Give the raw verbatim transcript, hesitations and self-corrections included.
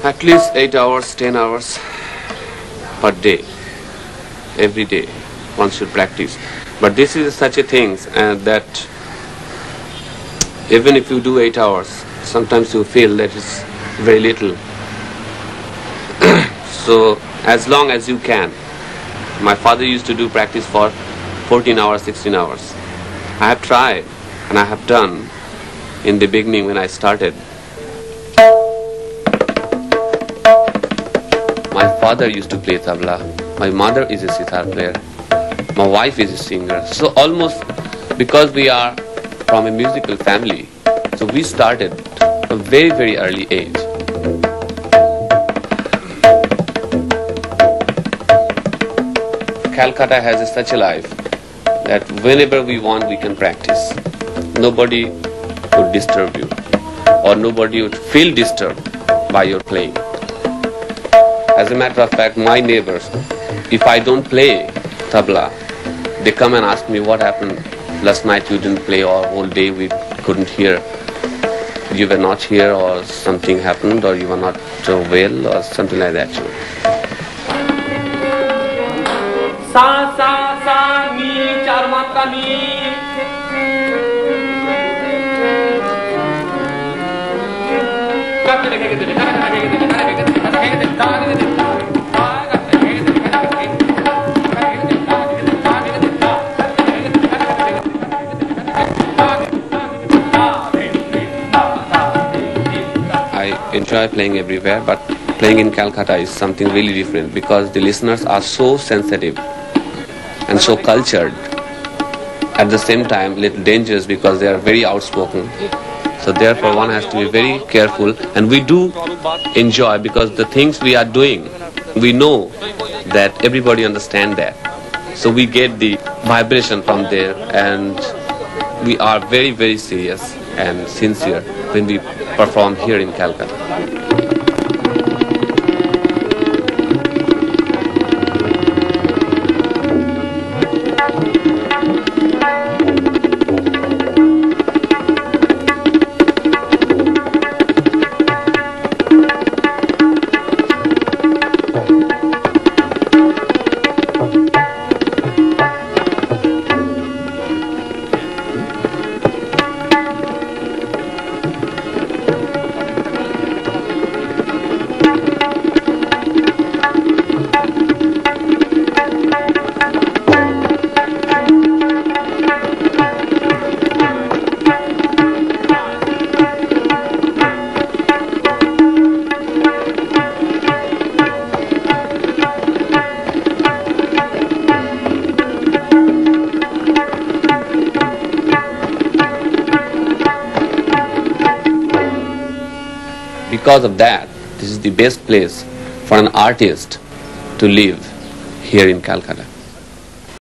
At least eight hours, ten hours per day. Every day one should practice. But this is such a thing uh, that even if you do eight hours, sometimes you feel that it's very little. So as long as you can. My father used to do practice for fourteen hours, sixteen hours. I have tried and I have done in the beginning when I started. My father used to play tabla. My mother is a sitar player. My wife is a singer. So almost because we are from a musical family, so we started at a very, very early age. Calcutta has a, such a life that whenever we want we can practice. Nobody would disturb you or nobody would feel disturbed by your playing. As a matter of fact, my neighbors, if I don't play tabla, they come and ask me what happened last night, you didn't play, or whole day we couldn't hear. You were not here or something happened or you were not uh, well or something like that. Sa sa sa ni char matra ni. I enjoy playing everywhere, but playing in Calcutta is something really different because the listeners are so sensitive and so cultured. At the same time, little dangerous because they are very outspoken. So therefore one has to be very careful, and we do enjoy because the things we are doing, we know that everybody understands that. So we get the vibration from there, and we are very, very serious and sincere when we perform here in Calcutta. Because of that, this is the best place for an artist to live here in Calcutta.